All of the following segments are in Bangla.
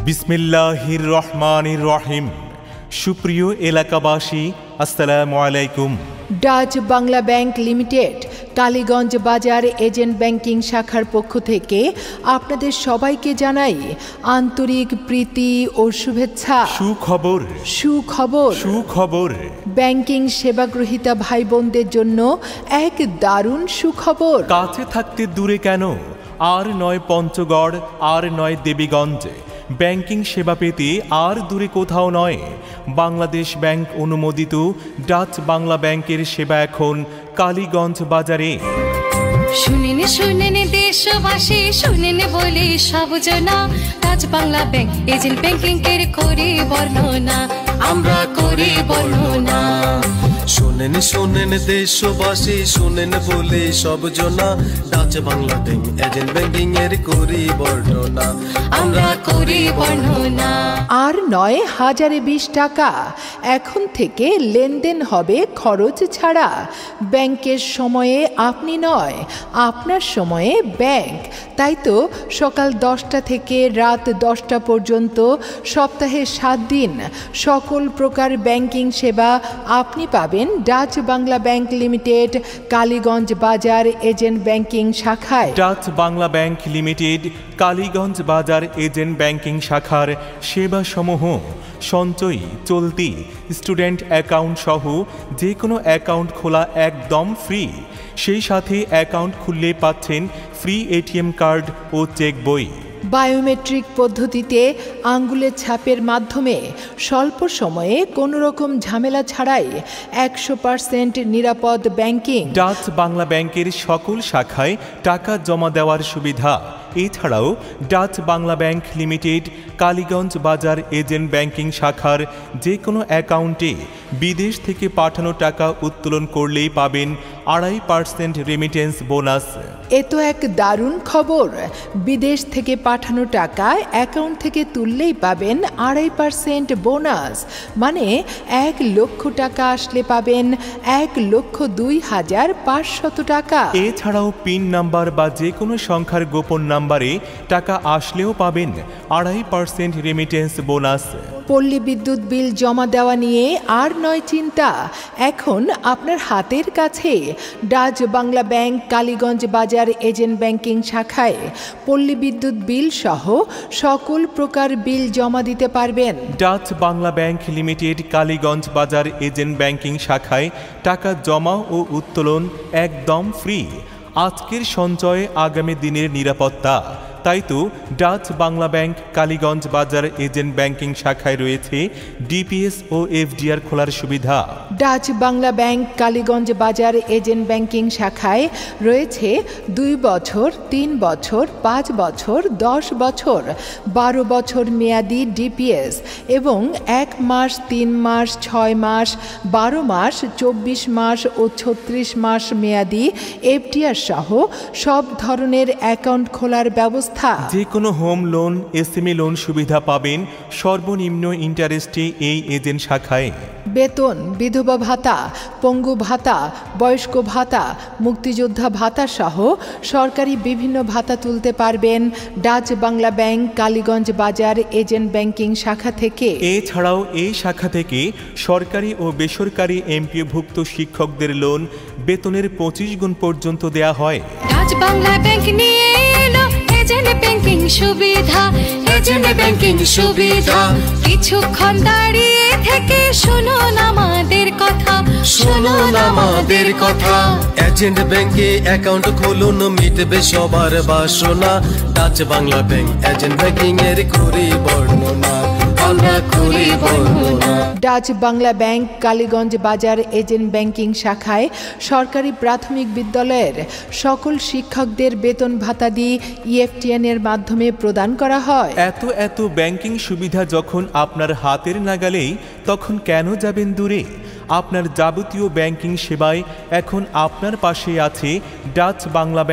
বিসমিল্লাহির রহমানির রহিম। সুপ্রিয় এলাকাবাসী, আসসালামু আলাইকুম। Dutch Bangla bank limited Kaliganj Bazar agent banking শাখার পক্ষ থেকে আপনাদের সবাইকে জানাই আন্তরিক প্রীতি ও শুভেচ্ছা। সুখবর সুখবর সুখবর ব্যাংকিং সেবাগ্রহীতা ভাই বোনদের জন্য এক দারুণ সুখবর। কাছে থাকতে দূরে কেন, আর নয় পঞ্চগড়, আর নয় দেবীগঞ্জ। ব্যাংকিং সেবা পেতে আর দূরে কোথাও নয়। বাংলাদেশ ব্যাংক অনুমোদিত ডাচ বাংলা ব্যাংকের সেবা এখন কালীগঞ্জ বাজারে। শুনেন শুনেন দেশবাসী, শুনেন বলে সব জনা, Dutch Bangla bank agent banking এর করি বর্ণনা, আমরা করি বর্ণনা। শোনেন শোনেন দেশবাসী, শোনেন বলে সব জনা, Dutch Bangla bank agent banking এর করি বর্ণনা, আমরা করি বর্ণনা। আর নয় 1020 টাকা, এখন থেকে লেনদেন হবে খরচ ছাড়া। ব্যাংকের সময়ে আপনি নয়, আপনার সময়ে ব্যাংক। তাই তো সকাল 10টা থেকে রাত 10টা পর্যন্ত সপ্তাহে 7 দিন সকল প্রকার ব্যাংকিং সেবা আপনি পাবেন Dutch Bangla bank limited Kaliganj Bazar agent banking শাখায়। Dutch Bangla bank limited Kaliganj Bazar agent banking শাখার সেবাসমূহ সঞ্চয়ী, চলতি, স্টুডেন্ট অ্যাকাউন্ট সহ যে কোনো অ্যাকাউন্ট খোলা একদম ফ্রি। সেই সাথে অ্যাকাউন্ট খুললে পাচ্ছেন ফ্রি এটিএম কার্ড ও চেক বই। বায়োমেট্রিক পদ্ধতিতে আঙ্গুলের ছাপের মাধ্যমে স্বল্প সময়ে কোনো রকম ঝামেলা ছাড়াই 100% নিরাপদ ব্যাংকিং। ডাচ বাংলা ব্যাংকের সকল শাখায় টাকা জমা দেওয়ার সুবিধা। এছাড়াও Dutch Bangla bank limited Kaliganj Bazar agent banking শাখার যে কোনো অ্যাকাউন্টে বিদেশ থেকে পাঠানো টাকা উত্তোলন করলেই পাবেন 2.5% রেমিটেন্স বোনাস। এ তো এক দারুণ খবর। বিদেশ থেকে পাঠানো টাকা অ্যাকাউন্ট থেকে তুললেই পাবেন 2.5% বোনাস, মানে 1 লক্ষ টাকা আসলে পাবেন 1,02,500 টাকা। এছাড়াও পিন নাম্বার বা যে কোনো সংখ্যার গোপন নাম্বারে টাকা আসলেও পাবেন 2.5% রেমিটেন্স বোনাস। পল্লী বিদ্যুৎ বিল জমা দেওয়া নিয়ে আর নয় চিন্তা, এখন আপনার হাতের কাছে। Dutch Bangla bank Kaliganj Bazar agent banking শাখায় পল্লী বিদ্যুৎ বিল সহ সকল প্রকার বিল জমা দিতে পারবেন। Dutch Bangla bank limited Kaliganj Bazar agent banking শাখায় টাকা জমা ও উত্তোলন একদম ফ্রি। আজকের সঞ্চয় আগামী দিনের নিরাপত্তা। তাই তো Dutch Bangla bank Kaliganj Bazar agent banking শাখায় রয়েছে ডিপিএস ও এফডিআর খোলার সুবিধা। Dutch Bangla bank Kaliganj Bazar agent banking শাখায় রয়েছে 2 বছর, 3 বছর, 5 বছর, 10 বছর, 12 বছর মেয়াদি ডিপিএস এবং 1 মাস, 3 মাস, 6 মাস, 12 মাস, 24 মাস ও 36 মাস মেয়াদি এফডিআর সহ সব ধরনের অ্যাকাউন্ট খোলার ব্যবস্থা। যে কোনো হোম লোন, এসএমই লোন সুবিধা পাবেন সর্বনিম্ন ইন্টারেস্টে এই এজেন্ট শাখায়। বেতন, বিধবা ভাতা, পঙ্গু ভাতা, বয়স্ক ভাতা, মুক্তিযোদ্ধা ভাতা সহ সরকারি বিভিন্ন ভাতা তুলতে পারবেন Dutch Bangla bank Kaliganj Bazar agent banking শাখা থেকে। এছাড়াও এই শাখা থেকে সরকারি ও বেসরকারি এমপিওভুক্ত শিক্ষকদের লোন বেতনের 25 গুণ পর্যন্ত দেয়া হয়। ডাচ বাংলা ব্যাংক নিয়ে এলো এজেন্ট ব্যাংকিং সুবিধা, এজেন্ট ব্যাংকিং সুবিধা। কিছুক্ষণ দাঁড়িয়ে থেকে শুনুন আমাদের কথা, শুনুন আমাদের কথা। এজেন্ট ব্যাংকে অ্যাকাউন্ট খুলুন, মিটবে সবার বাসনা। Dutch Bangla bank agent banking এর করি বর্ণনা, আমরা করি বর্ণনা। Dutch Bangla bank Kaliganj Bazar agent banking শাখায় সরকারি প্রাথমিক বিদ্যালয়ের সকল শিক্ষকদের বেতন ভাতাদি ইএফটিএন এর মাধ্যমে প্রদান করা হয়। এত ব্যাংকিং সুবিধা যখন আপনার হাতের নাগালেই, তখন কেন যাবেন দূরে? আপনার যাবতীয় ব্যাংকিং সেবায় এখন আপনার পাশে আছে Dutch Bangla bank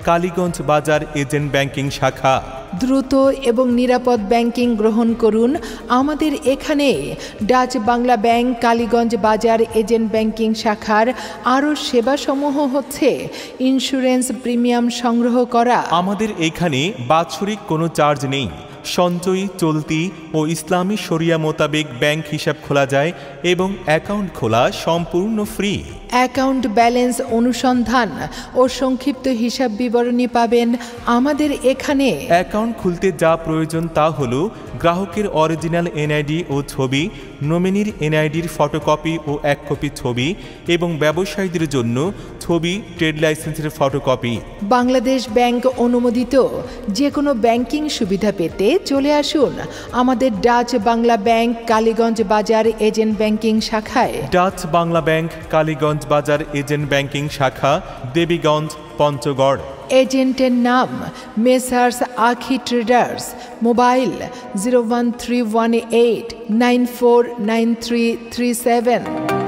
Kaliganj Bazar agent banking শাখা। দ্রুত এবং নিরাপদ ব্যাংকিং গ্রহণ করুন আমাদের এখানে। Dutch Bangla bank Kaliganj Bazar agent banking শাখার আরও সেবাসমূহ হচ্ছে ইন্স্যুরেন্স প্রিমিয়াম সংগ্রহ করা। আমাদের এখানে বাৎসরিক কোনো চার্জ নেই। সঞ্চয়ী, চলতি ও ইসলামী শরিয়া মোতাবেক ব্যাংক হিসাব খোলা যায় এবং অ্যাকাউন্ট খোলা সম্পূর্ণ ফ্রি। অ্যাকাউন্ট ব্যালেন্স অনুসন্ধান ও সংক্ষিপ্ত হিসাব বিবরণী পাবেন আমাদের এখানে। অ্যাকাউন্ট খুলতে যা প্রয়োজন তা হলো গ্রাহকের অরিজিনাল এনআইডি ও ছবি, নমিনির এনআইডির ফটোকপি ও 1 কপি ছবি এবং ব্যবসায়ীদের জন্য ছবি, ট্রেড লাইসেন্সের ফটোকপি। বাংলাদেশ ব্যাংক অনুমোদিত যে কোনো ব্যাংকিং সুবিধা পেতে চলে আসুন আমাদের Dutch Bangla bank Kaliganj Bazar agent banking শাখায়। Dutch Bangla bank Kaliganj Bazar agent banking শাখা, দেবীগঞ্জ, পঞ্চগড়। এজেন্টের নাম মেসার্স আখি ট্রেডার্স। মোবাইল 01318949337।